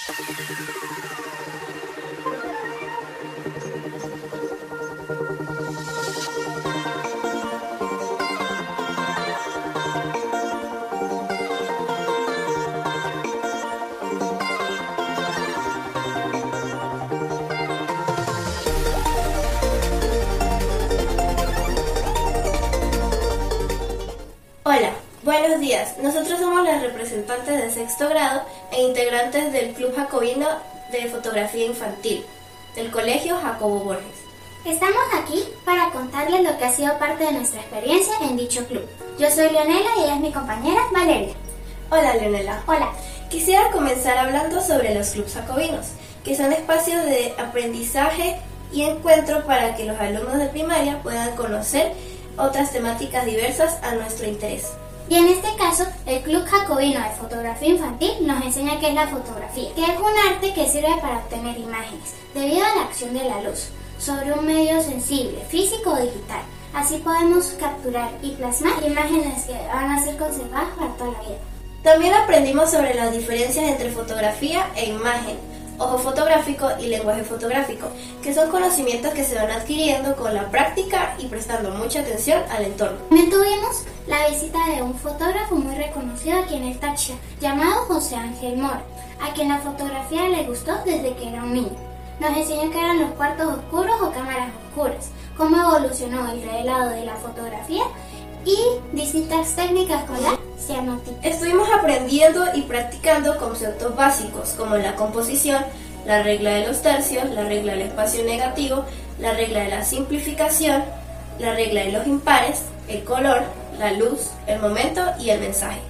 Hola, buenos días. Nosotros somos las representantes de sexto grado e integrantes del Club Jacobino de Fotografía Infantil del Colegio Jacobo Borges. Estamos aquí para contarles lo que ha sido parte de nuestra experiencia en dicho club. Yo soy Leonela y ella es mi compañera Valeria. Hola Leonela. Hola. Quisiera comenzar hablando sobre los clubes jacobinos, que son espacios de aprendizaje y encuentro para que los alumnos de primaria puedan conocer otras temáticas diversas a nuestro interés. Y en este caso, el Club Jacobino de Fotografía Infantil nos enseña qué es la fotografía, que es un arte que sirve para obtener imágenes, debido a la acción de la luz, sobre un medio sensible, físico o digital. Así podemos capturar y plasmar imágenes que van a ser conservadas para toda la vida. También aprendimos sobre las diferencias entre fotografía e imagen, ojo fotográfico y lenguaje fotográfico, que son conocimientos que se van adquiriendo con la práctica y prestando mucha atención al entorno. También tuvimos la visita de un fotógrafo muy reconocido aquí en el Táchira, llamado José Ángel Mora, a quien la fotografía le gustó desde que era un niño. Nos enseñó qué eran los cuartos oscuros o cámaras oscuras, cómo evolucionó el revelado de la fotografía y distintas técnicas con la cianótica. Estuvimos aprendiendo y practicando conceptos básicos como la composición, la regla de los tercios, la regla del espacio negativo, la regla de la simplificación, la regla de los impares, el color, la luz, el momento y el mensaje.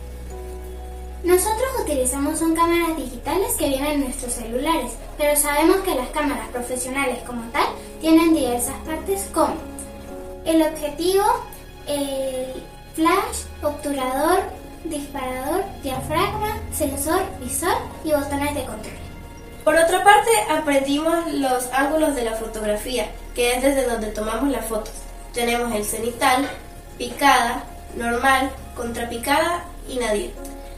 Nosotros utilizamos son cámaras digitales que vienen en nuestros celulares, pero sabemos que las cámaras profesionales como tal tienen diversas partes como el objetivo, el flash, obturador, disparador, diafragma, sensor, visor y botones de control. Por otra parte, aprendimos los ángulos de la fotografía, que es desde donde tomamos las fotos. Tenemos el cenital, picada, normal, contrapicada y nadir.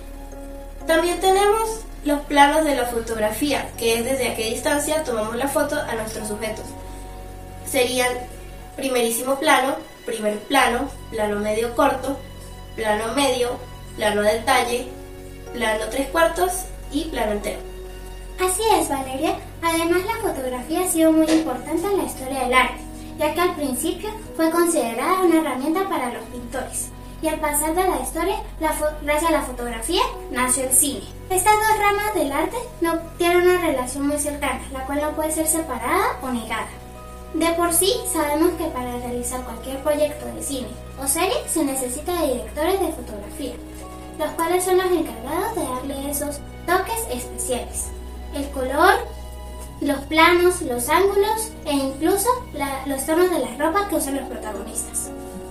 También tenemos los planos de la fotografía, que es desde a qué distancia tomamos la foto a nuestros sujetos. Serían primerísimo plano, primer plano, plano medio corto, plano medio, plano detalle, plano 3/4 y plano entero. Así es, Valeria. Además, la fotografía ha sido muy importante en la historia del arte, ya que al principio fue considerada una herramienta para los pintores. Y al pasar de la historia, gracias a la fotografía, nació el cine. Estas dos ramas del arte no tienen una relación muy cercana, la cual no puede ser separada o negada. De por sí, sabemos que para realizar cualquier proyecto de cine o serie se necesita de directores de fotografía, los cuales son los encargados de darle esos toques especiales. El color, los planos, los ángulos e incluso los tonos de la ropa que usan los protagonistas.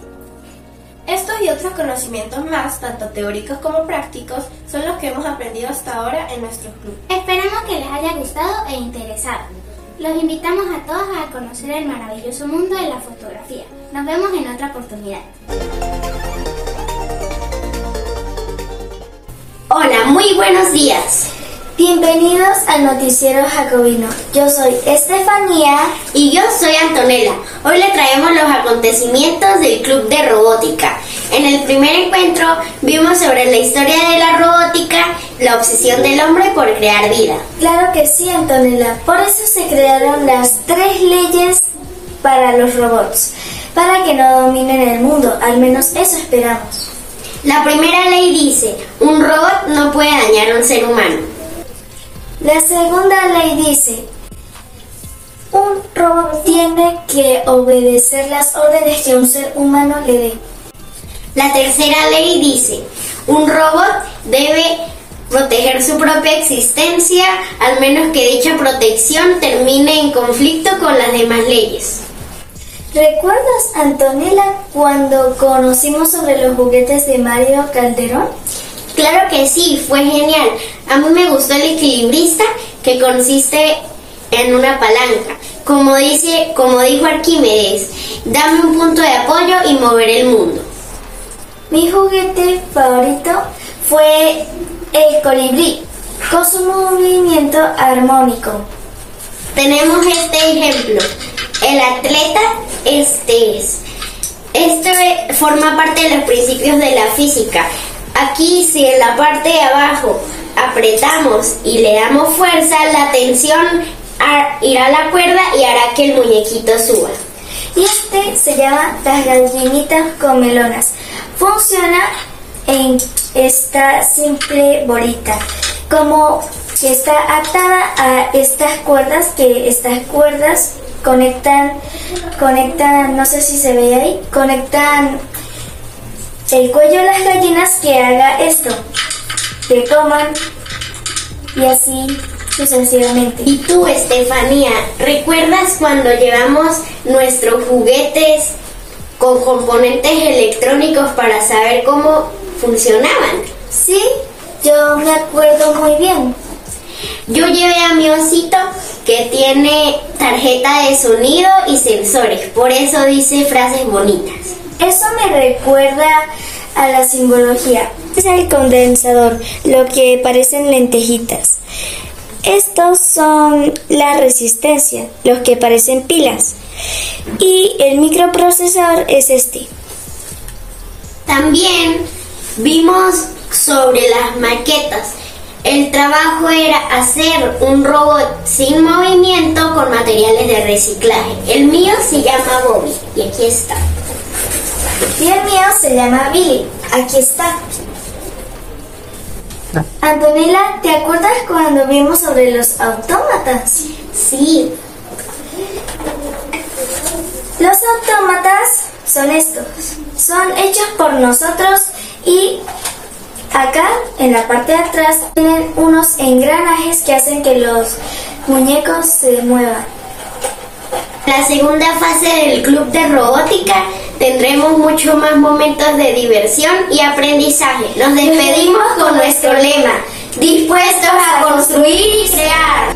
Estos y otros conocimientos más, tanto teóricos como prácticos, son los que hemos aprendido hasta ahora en nuestros clubes. Esperemos que les haya gustado e interesado. Los invitamos a todos a conocer el maravilloso mundo de la fotografía. Nos vemos en otra oportunidad. Hola, muy buenos días. Bienvenidos al Noticiero Jacobino. Yo soy Estefanía y yo soy Antonella. Hoy le traemos los acontecimientos del Club de Robótica. En el primer encuentro vimos sobre la historia de la robótica, la obsesión del hombre por crear vida. Claro que sí, Antonella. Por eso se crearon las 3 leyes para los robots, para que no dominen el mundo, al menos eso esperamos. La primera ley dice, un robot no puede dañar a un ser humano. La segunda ley dice, un robot tiene que obedecer las órdenes que un ser humano le dé. La tercera ley dice, un robot debe proteger su propia existencia, al menos que dicha protección termine en conflicto con las demás leyes. ¿Recuerdas, Antonella, cuando conocimos sobre los juguetes de Mario Calderón? Claro que sí, fue genial. A mí me gustó el equilibrista, que consiste en una palanca. Como dijo Arquímedes, dame un punto de apoyo y moveré el mundo. Mi juguete favorito fue el colibrí, con su movimiento armónico. Tenemos este ejemplo. El atleta forma parte de los principios de la física. Aquí, si en la parte de abajo apretamos y le damos fuerza, la tensión irá a la cuerda y hará que el muñequito suba. Y este se llama las gallinitas comelonas. Funciona en esta simple bolita, como que está atada a estas cuerdas, conectan, no sé si se ve ahí, conectan el cuello de las gallinas que haga esto, que coman y así sucesivamente. Y tú, Estefanía, ¿recuerdas cuando llevamos nuestros juguetes con componentes electrónicos para saber cómo funcionaban? Sí, yo me acuerdo muy bien. Yo llevé a mi osito que tiene tarjeta de sonido y sensores, por eso dice frases bonitas. Eso me recuerda a la simbología. Es el condensador, lo que parecen lentejitas. Estos son la resistencia, los que parecen pilas. Y el microprocesador es este. También vimos sobre las maquetas. El trabajo era hacer un robot sin movimiento con materiales de reciclaje. El mío se llama Bobby y aquí está. Y el mío se llama Billy. Aquí está. Antonella, ¿te acuerdas cuando vimos sobre los autómatas? Sí. Los autómatas son estos. Son hechos por nosotros y acá, en la parte de atrás, tienen unos engranajes que hacen que los muñecos se muevan. En la segunda fase del Club de Robótica tendremos muchos más momentos de diversión y aprendizaje. Nos despedimos con nuestro lema: dispuestos a construir y crear.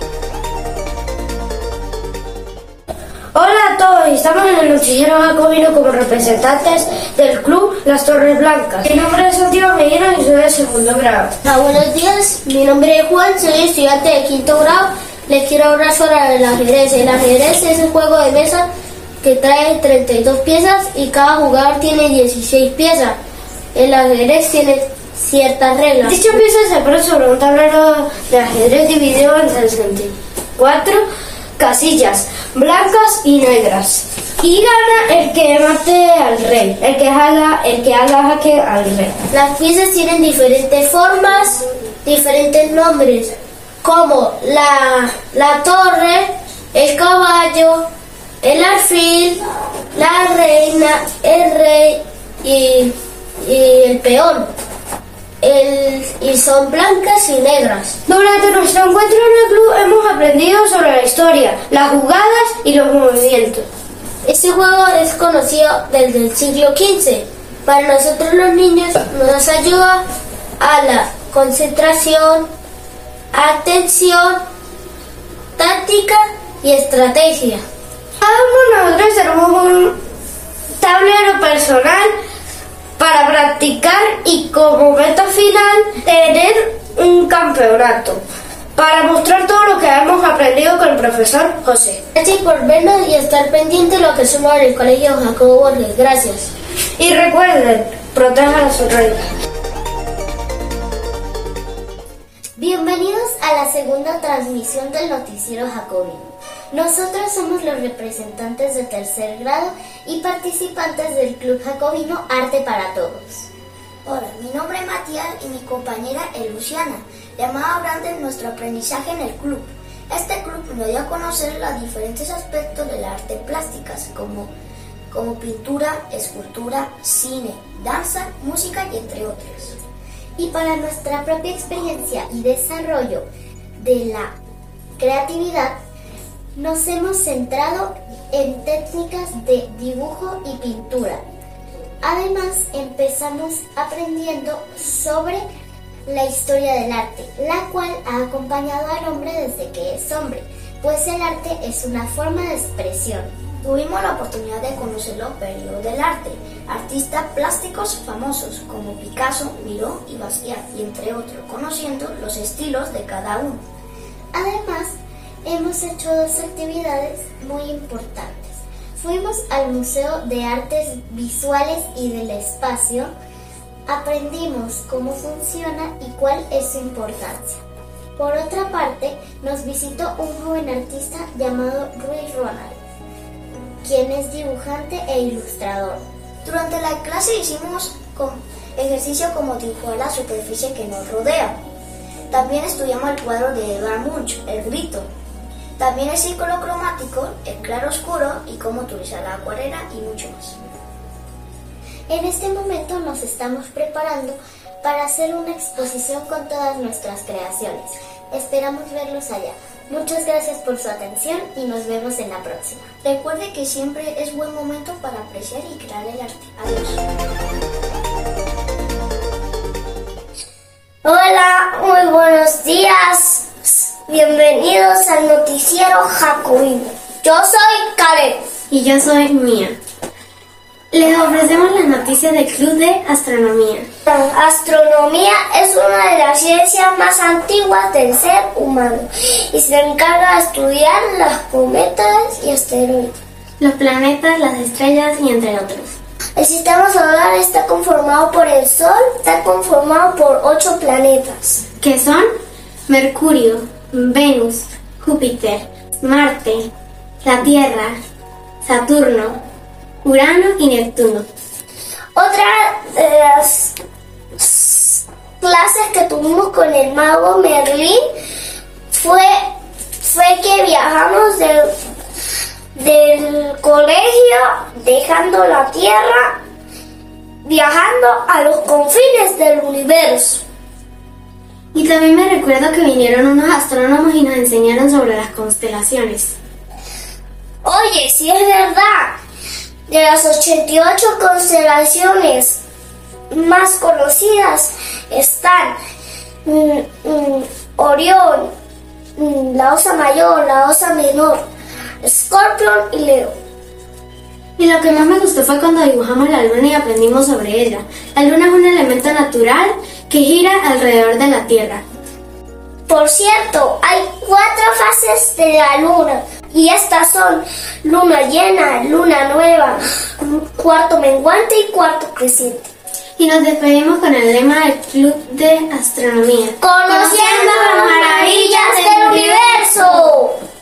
Hola a todos, estamos en el noticiero jacobino como representantes del club Las Torres Blancas. Mi nombre es Santiago Medina y soy de segundo grado. Hola, buenos días, mi nombre es Juan, soy estudiante de quinto grado. Les quiero hablar sobre el ajedrez. El ajedrez es un juego de mesa que trae 32 piezas y cada jugador tiene 16 piezas. El ajedrez tiene ciertas reglas. Dicha pieza se pone sobre un tablero de ajedrez dividido en 64 casillas blancas y negras. Y gana el que mate al rey, el que haga jaque al rey. Las piezas tienen diferentes formas, diferentes nombres, como la torre, el caballo, el alfil, la reina, el rey y el peón. Y son blancas y negras. Durante nuestro encuentro en el club hemos aprendido sobre la historia, las jugadas y los movimientos. Este juego es conocido desde el siglo XV. Para nosotros los niños nos ayuda a la concentración, atención, táctica y estrategia. Cada uno de nosotros tenemos un tablero personal para practicar y como meta final tener un campeonato para mostrar todo lo que hemos aprendido con el profesor José. Gracias por vernos y estar pendiente de lo que somos en el Colegio Jacobo Borges. Gracias. Y recuerden, protejan a su rey. Bienvenidos a la segunda transmisión del noticiero jacobino. Nosotros somos los representantes de tercer grado y participantes del Club Jacobino Arte para Todos. Hola, mi nombre es Matías y mi compañera es Luciana. Le vamos a hablar de nuestro aprendizaje en el club. Este club nos dio a conocer los diferentes aspectos de las artes plásticas como pintura, escultura, cine, danza, música y entre otros. Y para nuestra propia experiencia y desarrollo de la creatividad, nos hemos centrado en técnicas de dibujo y pintura. Además, empezamos aprendiendo sobre la historia del arte, la cual ha acompañado al hombre desde que es hombre, pues el arte es una forma de expresión. Tuvimos la oportunidad de conocer los periodos del arte, artistas plásticos famosos como Picasso, Miró y Basquiat, y entre otros, conociendo los estilos de cada uno. Además, hemos hecho 2 actividades muy importantes. Fuimos al Museo de Artes Visuales y del Espacio. Aprendimos cómo funciona y cuál es su importancia. Por otra parte, nos visitó un joven artista llamado Rui Ronald, quien es dibujante e ilustrador. Durante la clase hicimos ejercicio como dibujar la superficie que nos rodea. También estudiamos el cuadro de Edvard Munch, El Grito. También el círculo cromático, el claro oscuro y cómo utilizar la acuarela y mucho más. En este momento nos estamos preparando para hacer una exposición con todas nuestras creaciones. Esperamos verlos allá. Muchas gracias por su atención y nos vemos en la próxima. Recuerde que siempre es buen momento para apreciar y crear el arte. Adiós. Hola, muy buenos días. Bienvenidos al noticiero Jacobino. Yo soy Karen. Y yo soy Mía. Les ofrecemos las noticias del Club de Astronomía. La astronomía es una de las ciencias más antiguas del ser humano y se encarga de estudiar las cometas y asteroides, Los planetas, las estrellas y entre otros. El sistema solar está conformado por el Sol, está conformado por 8 planetas. Que son Mercurio, Venus, Júpiter, Marte, la Tierra, Saturno, Urano y Neptuno. Otra de las clases que tuvimos con el mago Merlín fue que viajamos del colegio, dejando la Tierra, viajando a los confines del universo. Y también me recuerdo que vinieron unos astrónomos y nos enseñaron sobre las constelaciones. Oye, sí es verdad. De las 88 constelaciones más conocidas están Orión, la Osa Mayor, la Osa Menor, Escorpión y Leo. Y lo que más me gustó fue cuando dibujamos la luna y aprendimos sobre ella. La luna es un elemento natural que gira alrededor de la Tierra. Por cierto, hay 4 fases de la luna y estas son luna llena, luna nueva, cuarto menguante y cuarto creciente. Y nos despedimos con el lema del Club de Astronomía. ¡Conociendo las maravillas del universo!